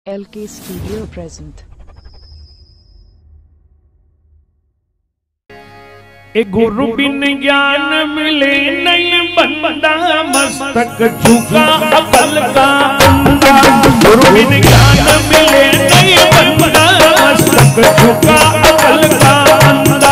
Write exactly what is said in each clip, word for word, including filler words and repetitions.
L K Studio present. ए गुरु बिन ज्ञान मिले नहीं बंदा मस्तक झुका अकल का अंधा। गुरु बिन ज्ञान मिले नहीं बंदा मस्तक झुका अकल का अंधा।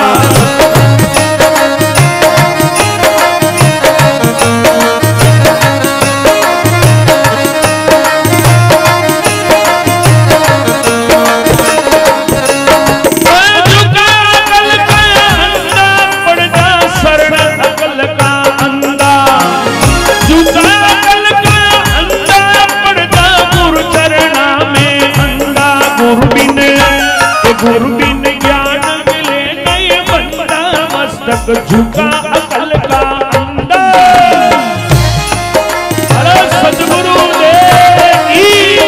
गुरु बिन ज्ञान मिले नहीं बंदा मस्तक झुका अकल का अंधा। अरे सतगुरु देव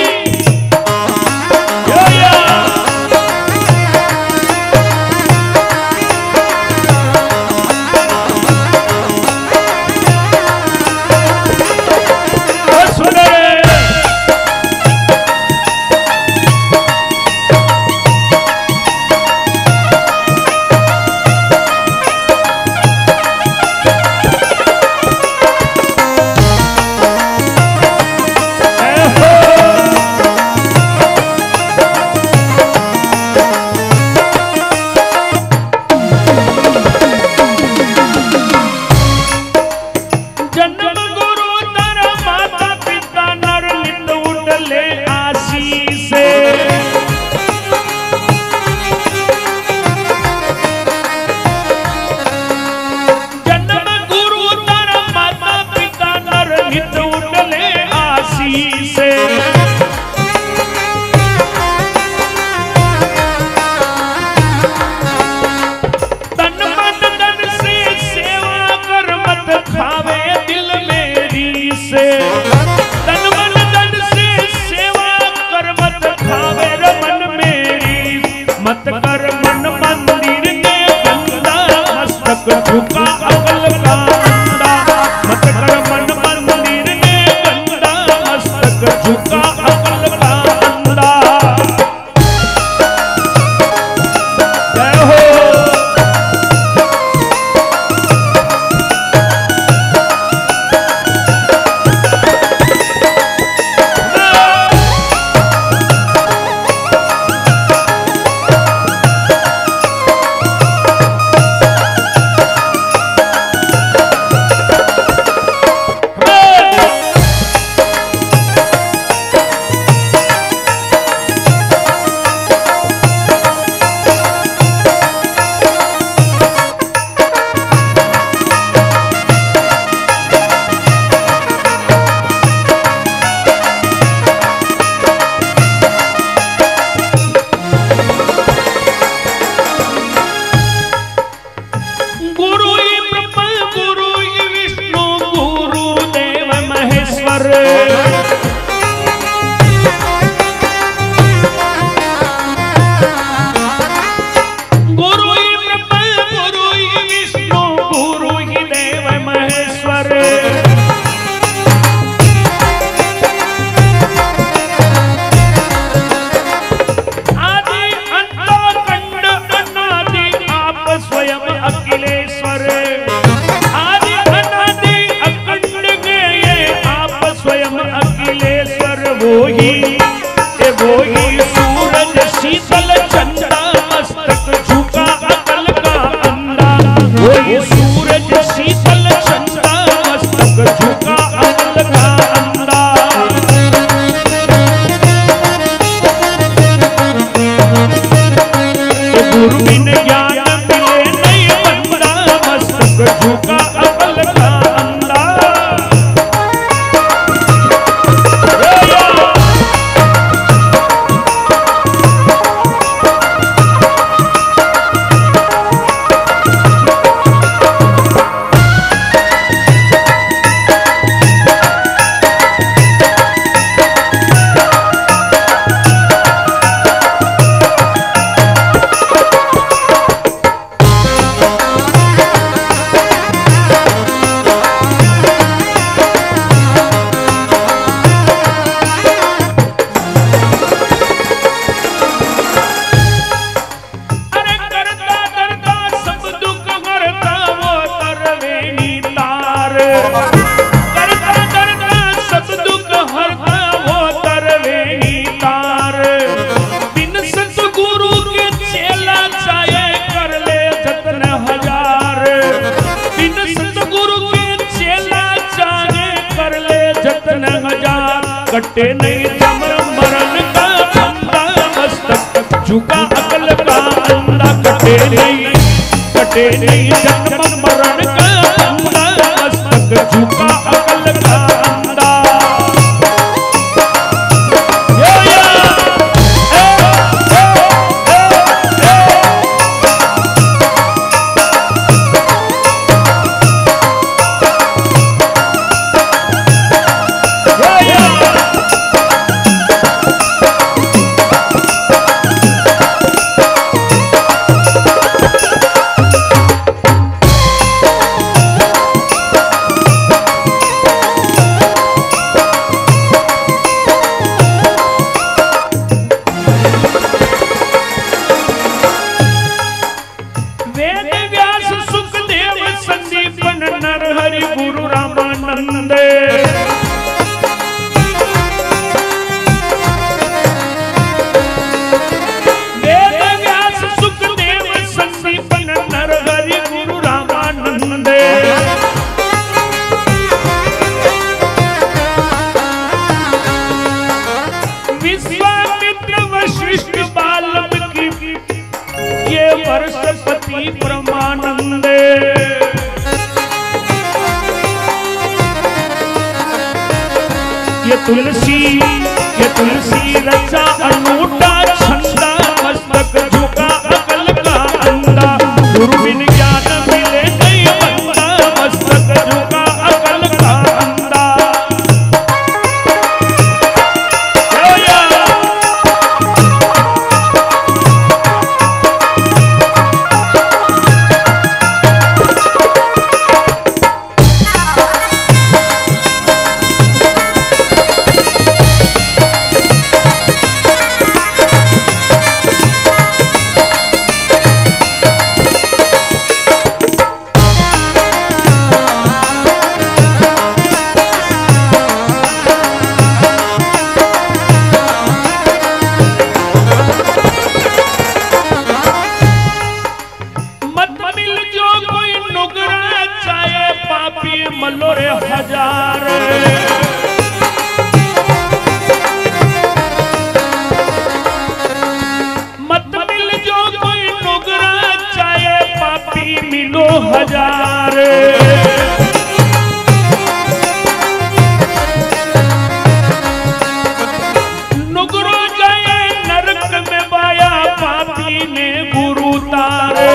झुका अकल का अंधा। मत कर मन मंदिर में गंदा मस्तक झुका अकल का अंधा। जय हो कटे नहीं जन्म मरण का फंदा, मस्तक झुका अकल का अंधा। कटे नहीं कटे नहीं जन्म मरण का फंदा, मस्तक झुका अकल का अंधा। परमानंदे ये तुलसी ये तुलसी रचा अनूठा छंदा, मस्तक झुका अकल का अंधा। गुरु बिन ज्ञान मिले नहीं बंदा, मस्तक झुका अकल का अंधा। मलोरे हजार मत मिल जो कोई नुगरा, चाहे पापी मिलो हजार। नुगरो जाए नरक में बाया, पापी ने गुरु तारे।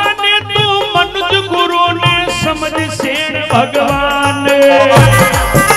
भगवान